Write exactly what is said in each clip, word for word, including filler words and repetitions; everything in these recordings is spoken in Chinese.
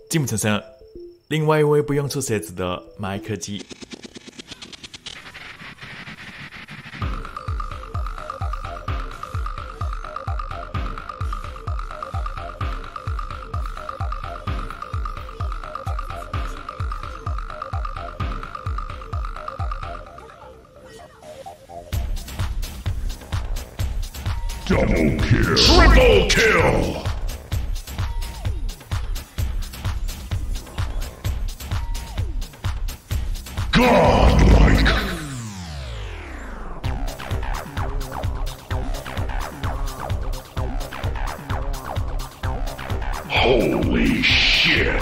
进不成声了。另外一位不用出鞋子的麦克基。 Double kill. Triple kill. Godlike. Holy shit.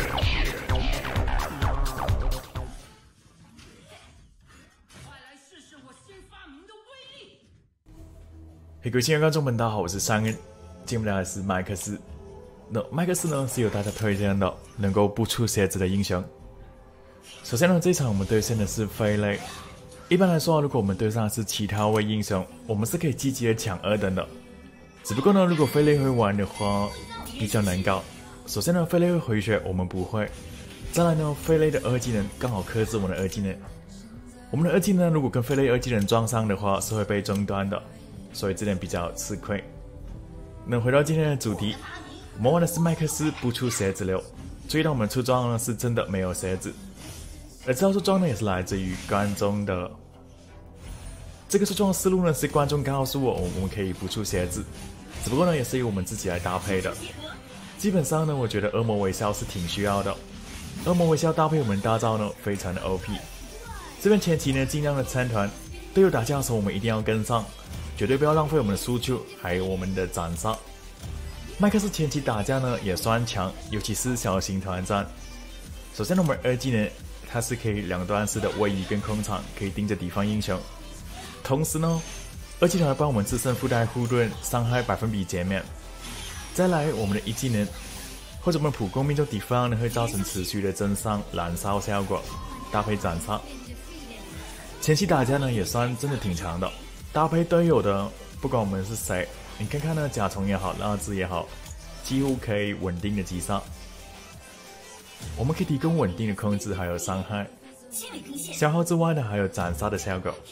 嘿，各位亲爱的观众们，大家好，我是商恩。今天我们聊的是麦克斯。那麦克斯呢，是由大家推荐的能够不出鞋子的英雄。首先呢，这一场我们对线的是飞雷。一般来说，如果我们对上的是其他位英雄，我们是可以积极的抢二等的。只不过呢，如果飞雷会玩的话，比较难搞。首先呢，飞雷会回血，我们不会。再来呢，飞雷的二技能刚好克制我们的二技能。我们的二技能如果跟飞雷二技能撞上的话，是会被中断的。所以这点比较吃亏。那回到今天的主题，我们玩的是麦克斯不出鞋子流。注意到我们出装呢是真的没有鞋子，而这套出装呢也是来自于观众的。这个出装的思路呢是观众告诉我我们可以不出鞋子，只不过呢也是由我们自己来搭配的。基本上呢，我觉得恶魔微笑是挺需要的。恶魔微笑搭配我们大招呢非常的 O P。这边前期呢尽量的参团，队友打架的时候我们一定要跟上。绝对不要浪费我们的输出，还有我们的斩杀。麦克斯前期打架呢也算强，尤其是小型团战。首先呢，我们二技能它是可以两段式的位移跟空场，可以盯着敌方英雄。同时呢，二技能还帮我们自身附带护盾，伤害百分比减免。再来我们的一技能，或者我们普攻命中敌方呢会造成持续的增伤燃烧效果，搭配斩杀。前期打架呢也算真的挺强的。搭配队友的，不管我们是谁，你看看呢，甲虫也好，拉兹也好，几乎可以稳定的击杀。我们可以提供稳定的控制，还有伤害。消耗之外呢，还有斩杀的效果。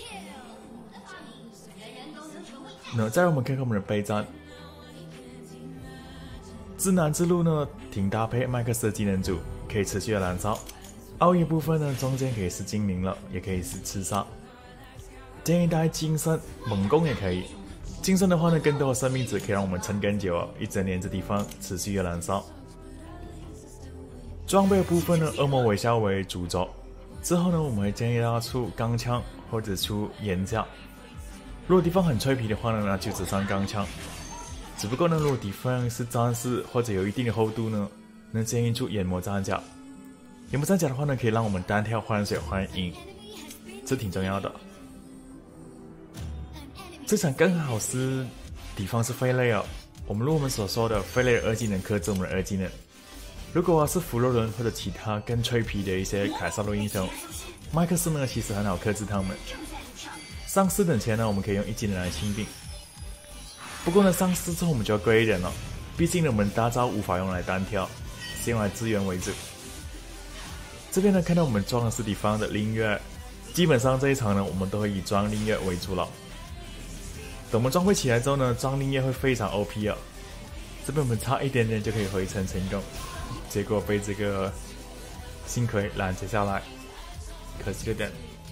那再让我们看看我们的备战。至难之路呢，挺搭配麦克斯的技能组，可以持续的燃烧。奥义部分呢，中间可以是精灵了，也可以是刺杀。建议带金身，猛攻也可以。金身的话呢，更多的生命值可以让我们撑更久哦，一整年这地方持续的燃烧。装备的部分呢，恶魔微笑为主轴。之后呢，我们会建议大家出钢枪或者出岩甲。如果敌方很脆皮的话呢，那就只上钢枪。只不过呢，如果敌方是战士或者有一定的厚度呢，能建议出眼魔战甲。眼魔战甲的话呢，可以让我们单挑换血换赢，这挺重要的。这场刚好是敌方是飞雷哦，我们如我们所说的飞雷的二技能克制我们的二技能。如果是弗洛伦或者其他更脆皮的一些凯撒洛英雄，麦克斯呢其实很好克制他们。上四等前呢，我们可以用一技能来清兵。不过呢，上四之后我们就要贵一点了，毕竟呢我们大招无法用来单挑，是用来支援为主。这边呢看到我们装的是敌方的linh月，基本上这一场呢我们都会以装linh月为主了。等我们装备起来之后呢，装linh月会非常 O P 啊！这边我们差一点点就可以回城成功，结果被这个星葵拦截下来，可惜了点。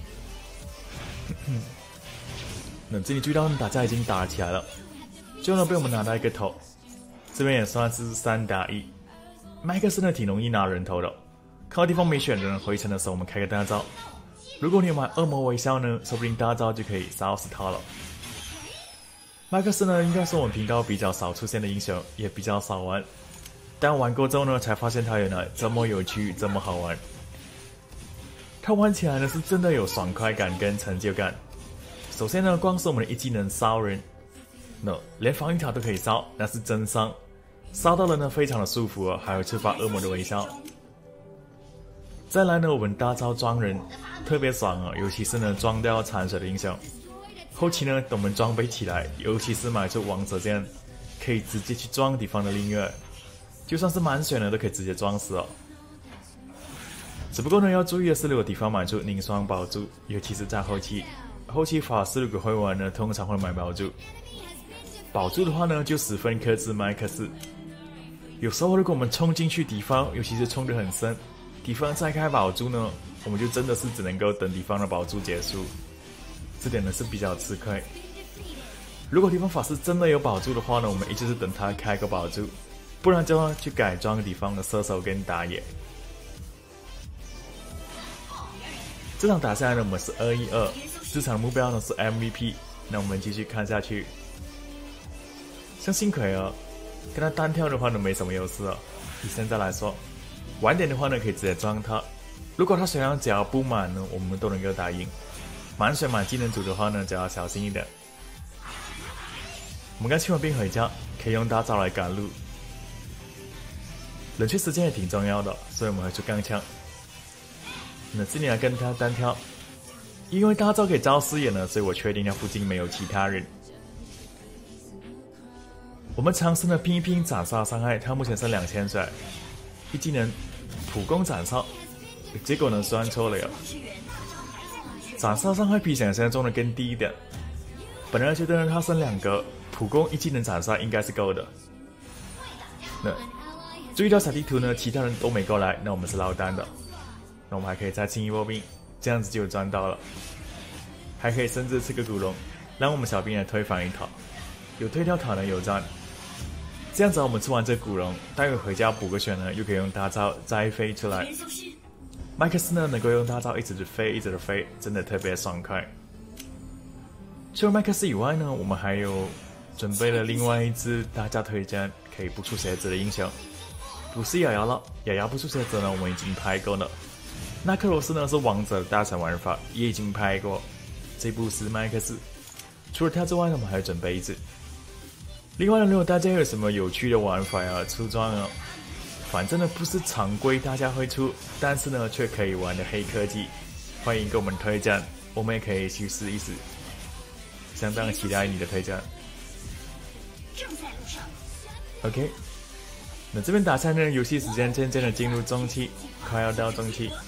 那这里注意到打架已经打起来了，最后呢被我们拿到一个头，这边也算是三打一。麦克斯呢挺容易拿人头的，看到地方没选人回城的时候，我们开个大招。如果你买恶魔微笑呢，说不定大招就可以杀死他了。麦克斯呢，应该是我们频道比较少出现的英雄，也比较少玩。但玩过之后呢，才发现他原来这么有趣，这么好玩。他玩起来呢，是真的有爽快感跟成就感。首先呢，光是我们的一技能烧人，那、no, 连防御塔都可以烧，那是真伤。烧到了呢，非常的舒服哦，还有触发恶魔的微笑。再来呢，我们大招装人，特别爽哦，尤其是呢装掉残血的英雄。后期呢，等我们装备起来，尤其是买出王者剑，可以直接去装敌方的linh月。 就算是满血呢，都可以直接撞死哦。只不过呢，要注意的是，如果敌方买出凝霜宝珠，尤其是在后期，后期法师如果会玩呢，通常会买宝珠。宝珠的话呢，就十分克制麦克斯。有时候如果我们冲进去敌方，尤其是冲得很深，敌方再开宝珠呢，我们就真的是只能够等敌方的宝珠结束，这点呢是比较吃亏。如果敌方法师真的有宝珠的话呢，我们一直是等他开个宝珠，不然就要去改装敌方的射手跟打野。这场打下来呢，我们是二一二，这场目标呢是 M V P。那我们继续看下去。像星葵哦，跟他单挑的话呢没什么优势哦。以现在来说，晚点的话呢可以直接撞他。如果他血量只要不满呢，我们都能够打赢。满血满技能组的话呢，就要小心一点。我们刚清完兵回家，可以用大招来赶路。冷却时间也挺重要的，所以我们会出钢枪。那这里来跟他单挑，因为大招可以招视野呢，所以我确定他附近没有其他人。我们尝试呢拼一拼斩杀伤害，他目前是两千水，一技能普攻斩杀，结果呢算错了哟。斩杀伤害比想象中的更低一点，本来觉得呢他升两格，普攻一技能斩杀应该是够的。那注意到小地图呢，其他人都没过来，那我们是落单的。那我们还可以再清一波兵，这样子就赚到了。还可以甚至吃个古龙，让我们小兵来推反一塔，有推掉塔呢有赚。这样子我们吃完这古龙，待会回家补个血呢，又可以用大招再飞出来。麦克斯呢能够用大招一直的飞，一直的飞，真的特别爽快。除了麦克斯以外呢，我们还有准备了另外一支大家推荐可以不出鞋子的英雄，不是瑶瑶了，瑶瑶不出鞋子呢，我们已经拍过了。纳克罗斯呢是王者的大神玩法，也已经拍过。这部是麦克斯，除了他之外呢，我们还要准备一支。另外呢，如果大家有什么有趣的玩法啊、出装啊，反正呢不是常规大家会出，但是呢却可以玩的黑科技，欢迎给我们推荐，我们也可以去试一试。相当期待你的推荐。OK， 那这边打下呢，游戏时间渐渐的进入中期，快要到中期。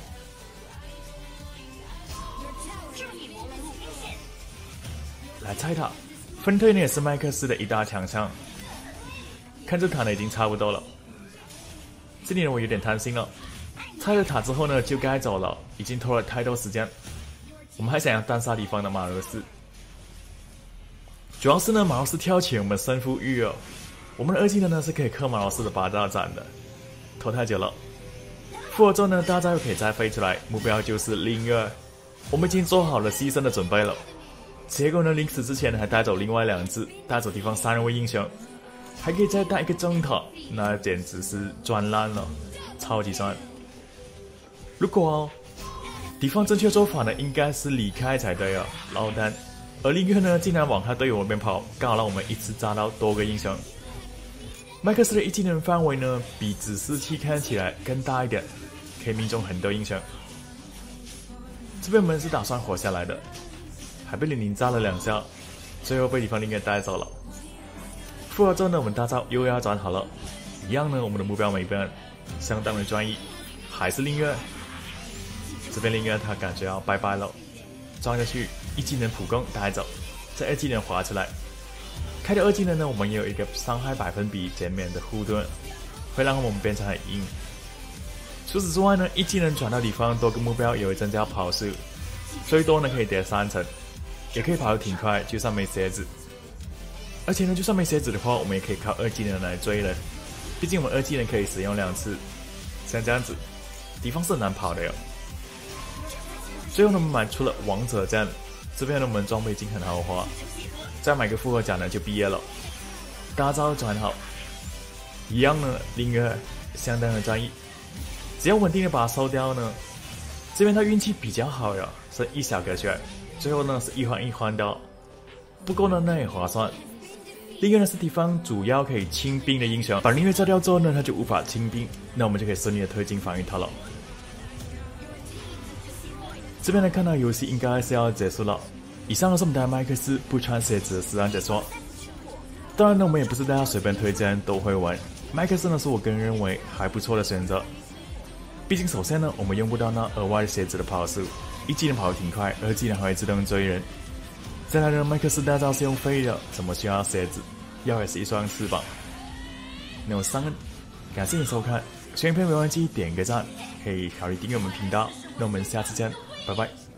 来拆塔，分队呢也是麦克斯的一大强项。看这塔呢已经差不多了，这里呢我有点贪心了，拆了塔之后呢就该走了，已经拖了太多时间。我们还想要单杀敌方的马罗斯，主要是呢马罗斯跳起我们胜负欲哦。我们的二技能呢是可以克马罗斯的八大斩的，拖太久了。复活之后呢大招又可以再飞出来，目标就是linh月。我们已经做好了牺牲的准备了。结果呢，临死之前还带走另外两只，带走敌方三位英雄，还可以再带一个中塔，那简直是赚烂了，超级赚。如果哦，敌方正确做法呢，应该是离开才对啊，落单。而另一个呢，竟然往他队友那边跑，刚好让我们一次炸到多个英雄。麦克斯的一技能范围呢，比指示器看起来更大一点，可以命中很多英雄。这边我们是打算活下来的。还被李宁炸了两下，最后被敌方另一个带走了。复活之后呢，我们大招又要转好了，一样呢，我们的目标没变，相当的专一，还是令月。这边令月他感觉要拜拜了，撞下去，一技能普攻带走，这二技能滑出来，开掉二技能呢，我们也有一个伤害百分比减免的护盾，会让我们变成很硬。除此之外呢，一技能转到敌方多个目标也会增加跑速，最多呢可以叠三层。也可以跑得挺快，就算没鞋子。而且呢，就算没鞋子的话，我们也可以靠二技能来追人。毕竟我们二技能可以使用两次，像这样子，敌方是很难跑的哟。最后呢，我们买出了王者战，这边呢我们装备已经很豪华，再买个复活甲呢就毕业了。大招转好，一样呢，令月相当的专一，只要稳定的把它收掉呢，这边他运气比较好呀，是一小格血。最后呢是一环一环的，不过呢那也划算。另一个呢是敌方主要可以清兵的英雄，把令月炸掉之后呢，他就无法清兵，那我们就可以顺利的推进防御塔了。这边来看到游戏应该是要结束了。以上呢是我们的麦克斯不穿鞋子的实战解说。当然呢，我们也不是大家随便推荐都会玩， 麦克斯呢是我个人认为还不错的选择。毕竟首先呢，我们用不到那额外的鞋子的跑速，一技能跑得挺快，二技能还会自动追人。再来呢，麦克斯大招是用飞的，怎么需要鞋子？要的是一双翅膀。那么三，感谢你收看，喜欢影片别忘记点个赞，可以考虑订阅我们频道。那我们下次见，拜拜。